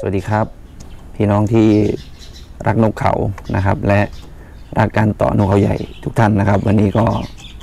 วัสดีครับพี่น้องที่รักนกเขานะครับและรักการต่อนกเขาใหญ่ทุกท่านนะครับวันนี้ก็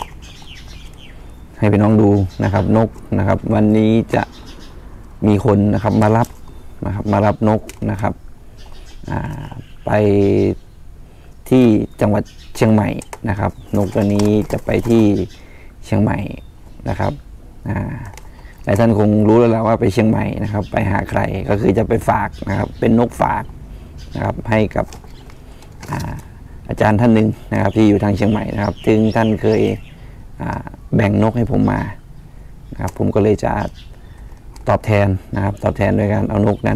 ให้พี่น้องดูนะครับนกนะครับวันนี้จะมีคนนะครับมารับนกนะครับไปที่จังหวัดเชียงใหม่นะครับนกตัวนี้จะไปที่เชียงใหม่นะครับหลายท่านคงรู้แล้วแหละว่าไปเชียงใหม่นะครับไปหาใครก็คือจะไปฝากนะครับเป็นนกฝากนะครับให้กับอาจารย์ท่านหนึ่งนะครับที่อยู่ทางเชียงใหม่นะครับซึ่งท่านเคยแบ่งนกให้ผมมานะครับผมก็เลยจะตอบแทนนะครับตอบแทนโดยการเอานกนั้น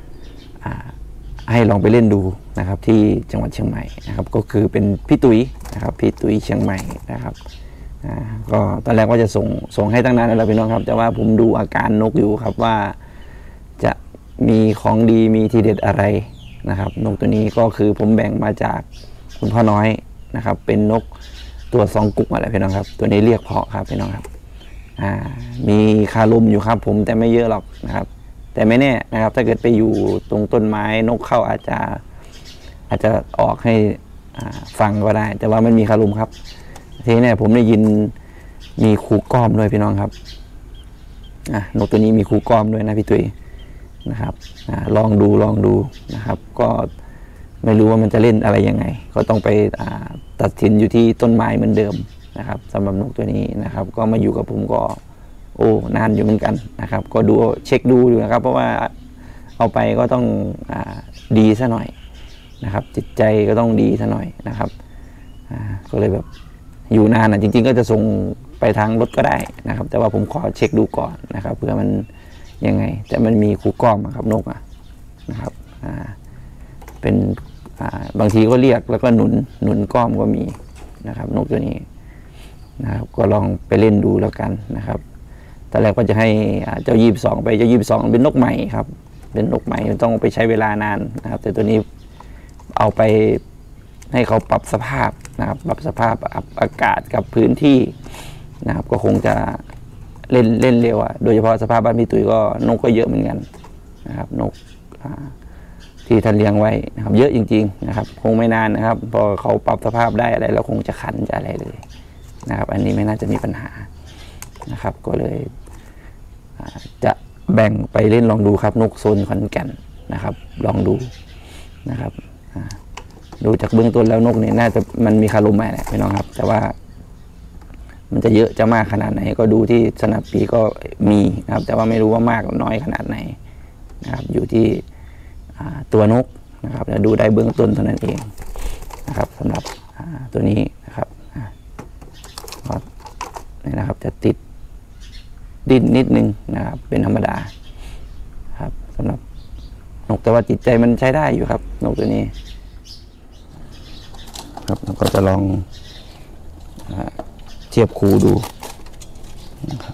ให้ลองไปเล่นดูนะครับที่จังหวัดเชียงใหม่นะครับก็คือเป็นพี่ตุ้ยนะครับพี่ตุ้ยเชียงใหม่นะครับก็ตอนแรกว่าจะส่งให้ตั้งนานแล้วพี่น้องครับแต่ว่าผมดูอาการนกอยู่ครับว่าจะมีของดีมีทีเด็ดอะไรนะครับนกตัวนี้ก็คือผมแบ่งมาจากคุณพ่อน้อยนะครับเป็นนกตัวซองกุกอะไรพี่น้องครับตัวนี้เรียกเพาะครับพี่น้องครับมีคารุมอยู่ครับผมแต่ไม่เยอะหรอกนะครับแต่ไม่แน่นะครับถ้าเกิดไปอยู่ตรงต้นไม้นกเข้าอาจจะออกให้ฟังก็ได้แต่ว่ามันมีคารุมครับทีนี้ผมได้ยินมีคูก้อมด้วยพี่น้องครับนกตัวนี้มีคูก้อมด้วยนะพี่ตุ้ยนะครับลองดูนะครับก็ไม่รู้ว่ามันจะเล่นอะไรยังไงก็ต้องไปตัดสินอยู่ที่ต้นไม้เหมือนเดิมนะครับสำหรับนกตัวนี้นะครับก็มาอยู่กับผมก็นานอยู่เหมือนกันนะครับก็ดูเช็คดูอยู่นะครับเพราะว่าเอาไปก็ต้องดีซะหน่อยนะครับจิตใจก็ต้องดีซะหน่อยนะครับก็เลยแบบอยู่นานจริงๆก็จะส่งไปทางรถก็ได้นะครับแต่ว่าผมขอเช็คดูก่อนนะครับเพื่อมันยังไงแต่มันมีคูก้อมครับนกนะครับเป็นบางทีก็เรียกแล้วก็หนุนก้อมก็มีนะครับนกตัวนี้นะครับก็ลองไปเล่นดูแล้วกันนะครับตอนแรกก็จะให้เจ้า22ไปเจ้า22เป็นนกใหม่ครับเป็นนกใหม่ต้องไปใช้เวลานานนะครับแต่ตัวนี้เอาไปให้เขาปรับสภาพนะครับปรับสภาพอากาศกับพื้นที่นะครับก็คงจะเล่นเร็วโดยเฉพาะสภาพบ้านพี่ตุ้ยก็นกก็เยอะเหมือนกันนะครับนกที่ท่านเลี้ยงไว้นะครับเยอะจริงๆนะครับคงไม่นานนะครับพอเขาปรับสภาพได้อะไรเราคงจะขันจะอะไรเลยนะครับอันนี้ไม่น่าจะมีปัญหานะครับก็เลยจะแบ่งไปเล่นลองดูครับนกโซนขอนแก่นนะครับลองดูนะครับดูจากเบื้องต้นแล้วนกเนี่ยน่าจะมันมีคารุมแหละพี่น้องครับแต่ว่ามันจะเยอะจะมากขนาดไหนก็ดูที่สนับปีก็มีนะครับแต่ว่าไม่รู้ว่ามากหรือน้อยขนาดไหนนะครับอยู่ที่ตัวนกนะครับจะดูได้เบื้องต้นเท่านั้นเองนะครับสำหรับตัวนี้นะครับนี่นะครับจะติดดิ้นนิดนึงนะครับเป็นธรรมดาครับสำหรับนกแต่ว่าจิตใจมันใช้ได้อยู่ครับนกตัวนี้ครับเราก็จะลองเทียบคูดูนะครับ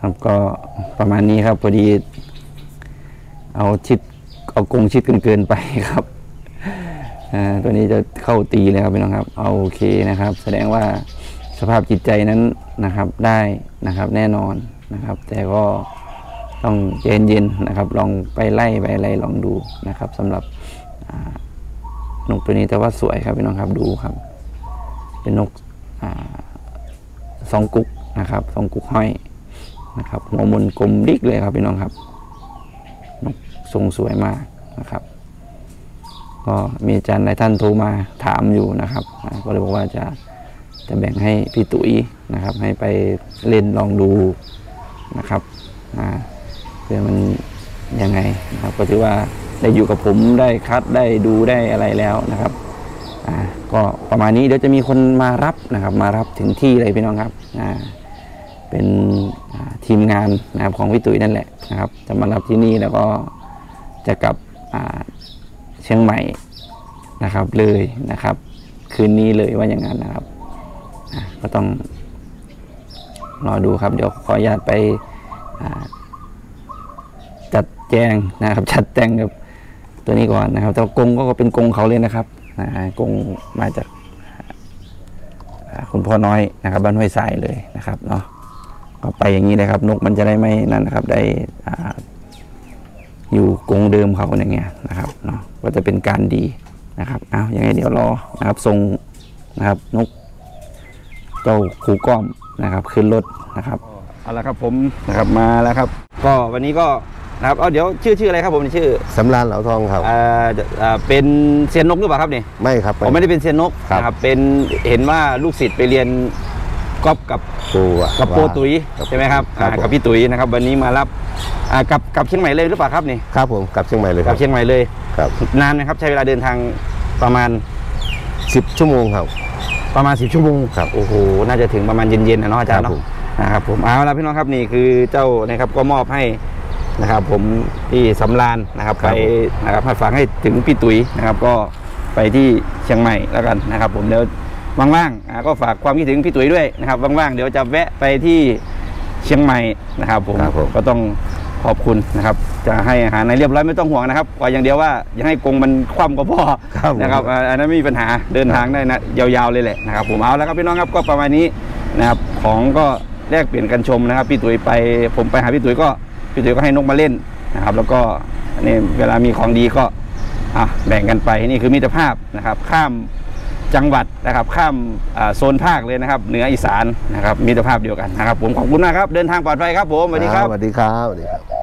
ครับก็ประมาณนี้ครับพอดีเอากรงชิดเกินไปครับตัวนี้จะเข้าตีเลยครับพี่น้องครับเอาโอเคนะครับแสดงว่าสภาพจิตใจนั้นนะครับได้นะครับแน่นอนนะครับแต่ก็ต้องเย็นๆนะครับลองไปไล่ไปอะไรลองดูนะครับสำหรับนกตัวนี้แต่ว่าสวยครับพี่น้องครับดูครับเป็นนกสองกุ๊กนะครับสองกุ๊กห้อยนะครับหัวมนกลมดิกเลยครับพี่น้องครับนกทรงสวยมากนะครับก็มีอาจารย์หลายท่านโทรมาถามอยู่นะครับก็เลยบอกว่าจะแบ่งให้พี่ตุ๋ยนะครับให้ไปเล่นลองดูนะครับเพื่อมันยังไงนะครับก็ถือว่าได้อยู่กับผมได้คัดได้ดูได้อะไรแล้วนะครับก็ประมาณนี้เดี๋ยวจะมีคนมารับนะครับมารับถึงที่เลยพี่น้องครับเป็นทีมงานนะครับของพี่ตุ๋ยนั่นแหละนะครับจะมารับที่นี่แล้วก็จะกลับเชียงใหม่นะครับเลยนะครับคืนนี้เลยว่าอย่างนั้นนะครับก็ต้องรอดูครับเดี๋ยวขออนุญาตไปจัดแจงนะครับจัดแต่งกับตัวนี้ก่อนนะครับแต่กรงก็เป็นกรงเขาเลยนะครับกรงมาจากคุณพ่อน้อยนะครับบ้านห้วยทรายเลยนะครับเนาะก็ไปอย่างนี้เลยครับนกมันจะได้ไม่นั่นนะครับได้อยู่กรงเดิมเขาอย่างเงี้ยนะครับเนาะก็จะเป็นการดีนะครับเอาอย่างไงเดี๋ยวรอนะครับส่งนะครับนกเจ้าคูก้อมนะครับขึ้นรถนะครับเอาละครับผมนะครับมาแล้วครับก็วันนี้ก็นะครับเดี๋ยวชื่ออะไรครับผมชื่อสำราญเหลาทองครับเป็นเซียนนกหรือเปล่าครับนี่ไม่ครับผมไม่ได้เป็นเซียนนกนะครับเป็นเห็นว่าลูกศิษย์ไปเรียนก๊อฟกับโปตุ๋ยใช่ไหมครับกับพี่ตุ๋ยนะครับวันนี้มารับกับเชียงใหม่เลยหรือเปล่าครับนี่ครับผมกับเชียงใหม่เลยกับเชียงใหม่เลยครับนานไหมครับใช้เวลาเดินทางประมาณ 10 ชั่วโมงครับประมาณ10 ชั่วโมงครับโอ้โหน่าจะถึงประมาณเย็นๆนะเนาะอาจารย์เนาะนะครับผมเอาละพี่น้องครับนี่คือเจ้านะครับก็มอบให้นะครับผมที่สำราญนะครับไปนะครับฝากให้ถึงพี่ตุ๋ยนะครับก็ไปที่เชียงใหม่แล้วกันนะครับผมเดี๋ยวว่างๆก็ฝากความคิดถึงพี่ตุ๋ยด้วยนะครับว่างๆเดี๋ยวจะแวะไปที่เชียงใหม่นะครับผมก็ต้องขอบคุณนะครับจะให้อาหารในเรียบร้อยไม่ต้องห่วงนะครับว่าอย่างเดียวว่าอย่าให้กรงมันคว่ำก็พอนะครับอันนั้นไม่มีปัญหาเดินทางได้นะยาวๆเลยแหละนะครับผมเอาแล้วครับพี่น้องครับก็ประมาณนี้นะครับของก็แลกเปลี่ยนกันชมนะครับพี่ตุ๋ยไปผมไปหาพี่ตุ๋ยก็ให้นกมาเล่นนะครับแล้วก็นี่เวลามีของดีก็แบ่งกันไปนี่คือมิตรภาพนะครับข้ามจังหวัดนะครับข้ามโซนภาคเลยนะครับเหนืออีสานนะครับมิตรภาพเดียวกันนะครับผมขอบคุณมากครับเดินทางปลอดภัยครับผมสวัสดีครับสวัสดีครับ